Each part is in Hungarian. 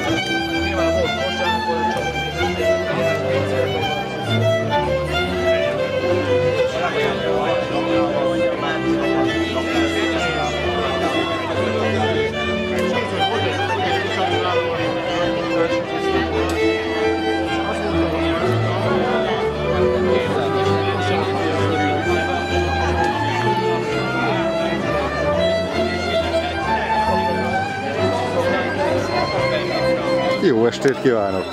Jó estét kívánok!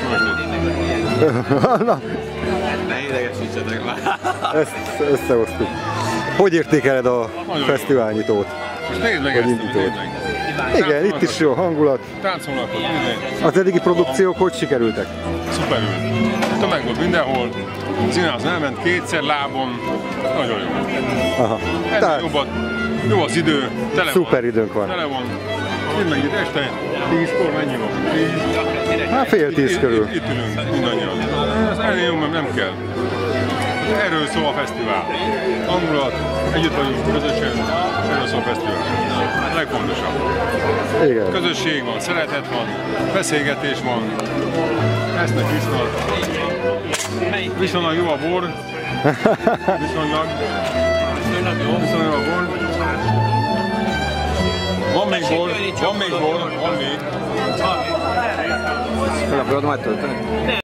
Na, ne idegesítsetek már! ezt összehoztuk. Hogy értékeled a fesztiválnyitót? Most nézd meg ezt, nézd meg! Igen, itt is jó hangulat. Táncolnak ott, nézd meg! Az eddigi produkciók hogy sikerültek? Szuperül! Tömeg volt mindenhol, színház elment kétszer lábon, nagyon jó. Aha. Tehát Jó az idő, tele szuper van. időnk van. Tele van. Nézd meg itt este, 10-kor mennyi van? 10. Hát fél 10 körül. Itt ülünk mindannyian. Ez ennél jó, mert nem kell. Erről szól a fesztivál. Hangulat, együtt vagyunk közösen, erről szól a fesztivál. A legfontosabb. Igen. Közösség van, szeretet van, beszélgetés van, esznek, isznak. Viszonylag jó a bor. Viszonylag jó a bor. Van még bor, van még. Fel a majd tölteni?